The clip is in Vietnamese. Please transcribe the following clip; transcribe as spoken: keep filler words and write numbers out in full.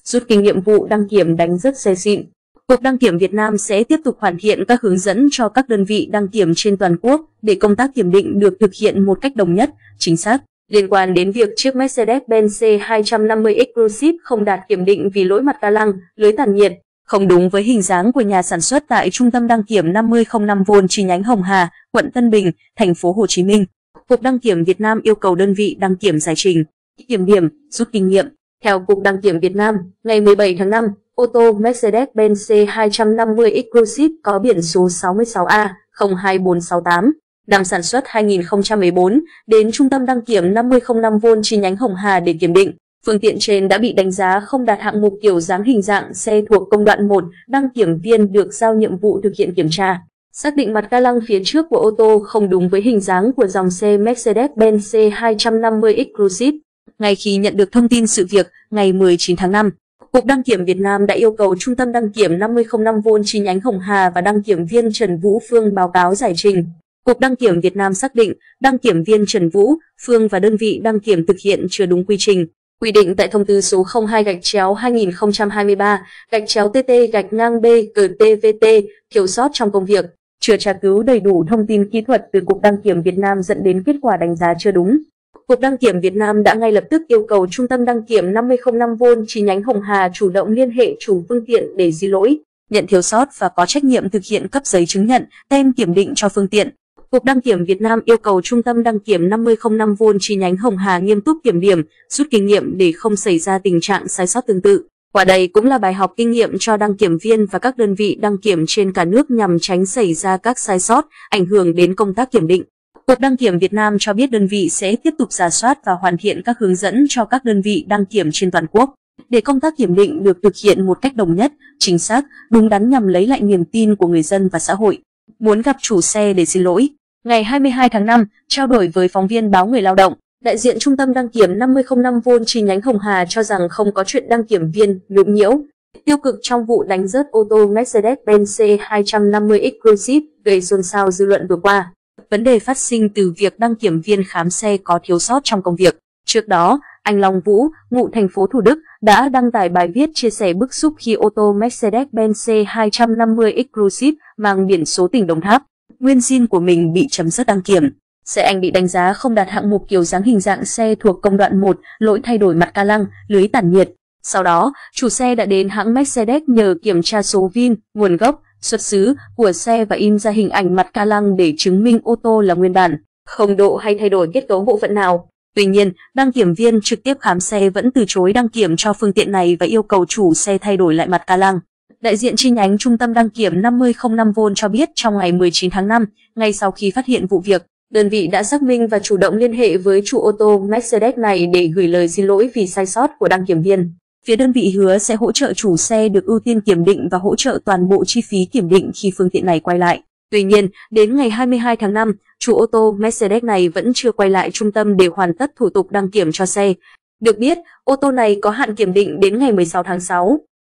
rút kinh nghiệm vụ đăng kiểm đánh rất xe xịn. Cục Đăng kiểm Việt Nam sẽ tiếp tục hoàn thiện các hướng dẫn cho các đơn vị đăng kiểm trên toàn quốc để công tác kiểm định được thực hiện một cách đồng nhất, chính xác. Liên quan đến việc chiếc Mercedes-Benz C hai năm mươi Exclusive không đạt kiểm định vì lỗi mặt ca lăng, lưới tản nhiệt, không đúng với hình dáng của nhà sản xuất tại Trung tâm đăng kiểm năm nghìn không trăm lẻ năm chi nhánh Hồng Hà, quận Tân Bình, thành phố Hồ Chí Minh. Cục Đăng kiểm Việt Nam yêu cầu đơn vị đăng kiểm giải trình, kiểm điểm, rút kinh nghiệm. Theo Cục Đăng kiểm Việt Nam, ngày mười bảy tháng năm, ô tô Mercedes-Benz C hai năm mươi Exclusive có biển số sáu mươi sáu A không hai bốn sáu tám, năm sản xuất hai nghìn không trăm mười bốn, đến Trung tâm đăng kiểm năm nghìn không trăm lẻ năm chi nhánh Hồng Hà để kiểm định. Phương tiện trên đã bị đánh giá không đạt hạng mục kiểu dáng hình dạng xe thuộc công đoạn một, đăng kiểm viên được giao nhiệm vụ thực hiện kiểm tra, xác định mặt ca lăng phía trước của ô tô không đúng với hình dáng của dòng xe Mercedes-Benz C hai năm mươi Exclusive. Ngay khi nhận được thông tin sự việc, ngày mười chín tháng năm, Cục Đăng kiểm Việt Nam đã yêu cầu Trung tâm đăng kiểm năm nghìn không trăm lẻ năm chi nhánh Hồng Hà và đăng kiểm viên Trần Vũ Phương báo cáo giải trình. Cục Đăng kiểm Việt Nam xác định đăng kiểm viên Trần Vũ Phương và đơn vị đăng kiểm thực hiện chưa đúng quy trình, quy định tại thông tư số không hai gạch chéo hai nghìn không trăm hai mươi ba gạch chéo T T gạch ngang B G T V T, thiếu sót trong công việc, chưa tra cứu đầy đủ thông tin kỹ thuật từ Cục Đăng kiểm Việt Nam dẫn đến kết quả đánh giá chưa đúng. Cục Đăng kiểm Việt Nam đã ngay lập tức yêu cầu Trung tâm đăng kiểm năm nghìn không trăm lẻ năm chi nhánh Hồng Hà chủ động liên hệ chủ phương tiện để xin lỗi, nhận thiếu sót và có trách nhiệm thực hiện cấp giấy chứng nhận, tem kiểm định cho phương tiện. Cục Đăng kiểm Việt Nam yêu cầu Trung tâm đăng kiểm năm nghìn không trăm lẻ năm chi nhánh Hồng Hà nghiêm túc kiểm điểm, rút kinh nghiệm để không xảy ra tình trạng sai sót tương tự. Qua đây cũng là bài học kinh nghiệm cho đăng kiểm viên và các đơn vị đăng kiểm trên cả nước nhằm tránh xảy ra các sai sót, ảnh hưởng đến công tác kiểm định. Cục Đăng kiểm Việt Nam cho biết đơn vị sẽ tiếp tục rà soát và hoàn thiện các hướng dẫn cho các đơn vị đăng kiểm trên toàn quốc, để công tác kiểm định được thực hiện một cách đồng nhất, chính xác, đúng đắn nhằm lấy lại niềm tin của người dân và xã hội. Muốn gặp chủ xe để xin lỗi. Ngày hai mươi hai tháng năm, trao đổi với phóng viên báo Người Lao động, đại diện Trung tâm đăng kiểm năm nghìn không trăm lẻ năm chi nhánh Hồng Hà cho rằng không có chuyện đăng kiểm viên nhũng nhiễu, tiêu cực trong vụ đánh rớt ô tô Mercedes-Benz C hai năm mươi Exclusive gây xôn xao dư luận vừa qua. Vấn đề phát sinh từ việc đăng kiểm viên khám xe có thiếu sót trong công việc. Trước đó, anh Long Vũ, ngụ thành phố Thủ Đức, đã đăng tải bài viết chia sẻ bức xúc khi ô tô Mercedes-Benz C hai năm mươi Exclusive mang biển số tỉnh Đồng Tháp, nguyên zin của mình bị chấm dứt đăng kiểm. Xe anh bị đánh giá không đạt hạng mục kiểu dáng hình dạng xe thuộc công đoạn một, lỗi thay đổi mặt ca lăng, lưới tản nhiệt. Sau đó, chủ xe đã đến hãng Mercedes nhờ kiểm tra số vin, nguồn gốc, xuất xứ của xe và in ra hình ảnh mặt ca lăng để chứng minh ô tô là nguyên bản, không độ hay thay đổi kết cấu bộ phận nào. Tuy nhiên, đăng kiểm viên trực tiếp khám xe vẫn từ chối đăng kiểm cho phương tiện này và yêu cầu chủ xe thay đổi lại mặt ca lăng. Đại diện chi nhánh Trung tâm đăng kiểm năm nghìn không trăm lẻ năm cho biết trong ngày mười chín tháng năm, ngay sau khi phát hiện vụ việc, đơn vị đã xác minh và chủ động liên hệ với chủ ô tô Mercedes này để gửi lời xin lỗi vì sai sót của đăng kiểm viên. Phía đơn vị hứa sẽ hỗ trợ chủ xe được ưu tiên kiểm định và hỗ trợ toàn bộ chi phí kiểm định khi phương tiện này quay lại. Tuy nhiên, đến ngày hai mươi hai tháng năm, chủ ô tô Mercedes này vẫn chưa quay lại trung tâm để hoàn tất thủ tục đăng kiểm cho xe. Được biết, ô tô này có hạn kiểm định đến ngày mười sáu tháng sáu.